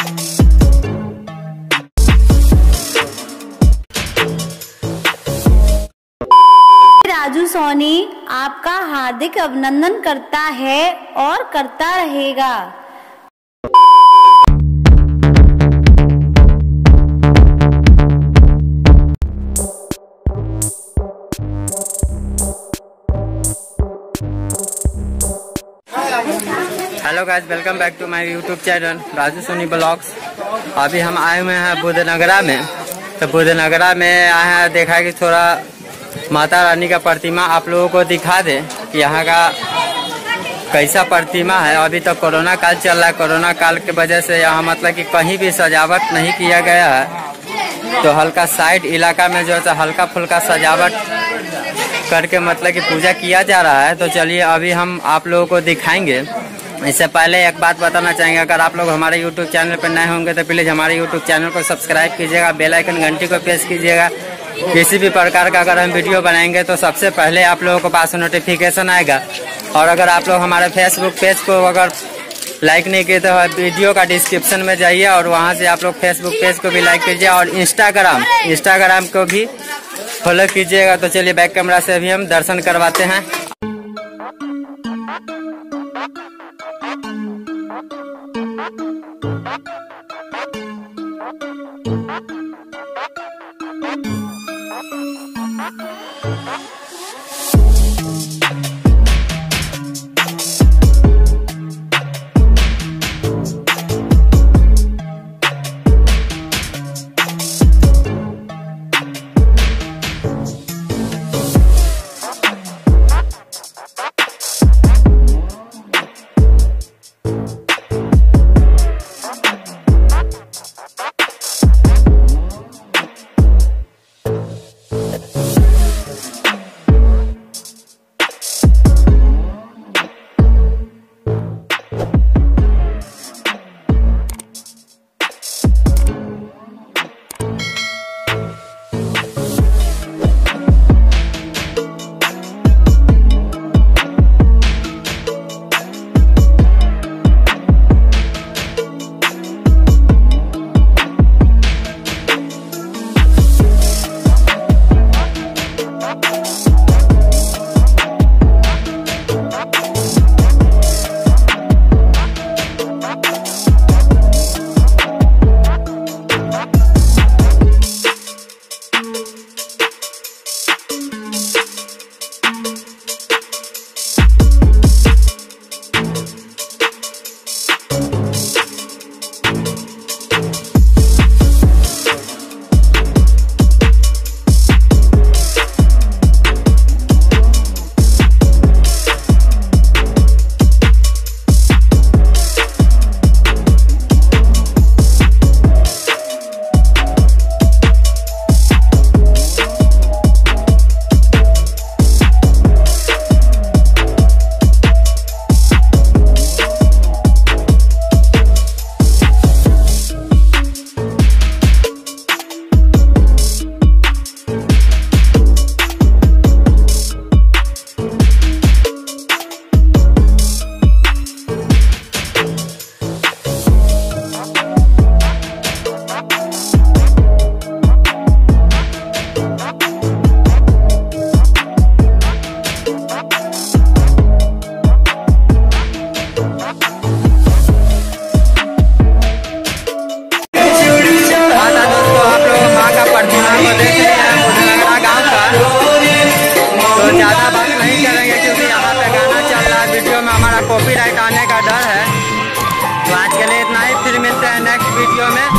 राजू सोनी आपका हार्दिक अभिनंदन करता है और करता रहेगा। Hello guys, welcome back to my YouTube channel Raju Soni blogs. अभी हम आए हुए हैं बुद्धनगरा में। तो बुद्धनगरा में आए हैं, देखा कि थोड़ा माता रानी का प्रतिमा आप लोगों को दिखा दे कि यहाँ का कैसा प्रतिमा है। अभी तो कोरोना काल चल रहा है, कोरोना काल की वजह से यहाँ मतलब कि कहीं भी सजावट नहीं किया गया है। तो हल्का साइड इलाका में जो है हल्का फुल्का सजावट करके मतलब कि पूजा किया जा रहा है। तो चलिए अभी हम आप लोगों को दिखाएंगे। इससे पहले एक बात बताना चाहेंगे, अगर आप लोग हमारे YouTube चैनल पर नए होंगे तो प्लीज़ हमारे YouTube चैनल को सब्सक्राइब कीजिएगा, बेल आइकन घंटी को प्रेस कीजिएगा। किसी भी प्रकार का अगर हम वीडियो बनाएंगे तो सबसे पहले आप लोगों को पास नोटिफिकेशन आएगा। और अगर आप लोग हमारे फेसबुक पेज को अगर लाइक नहीं किए तो वीडियो का डिस्क्रिप्शन में जाइए और वहाँ से आप लोग फेसबुक पेज को भी लाइक कीजिए और इंस्टाग्राम को भी फॉलो कीजिएगा। तो चलिए बैक कैमरा से अभी हम दर्शन करवाते हैं। कॉपीराइट आने का डर है। तो आज के लिए इतना ही, फिर मिलते हैं नेक्स्ट वीडियो में।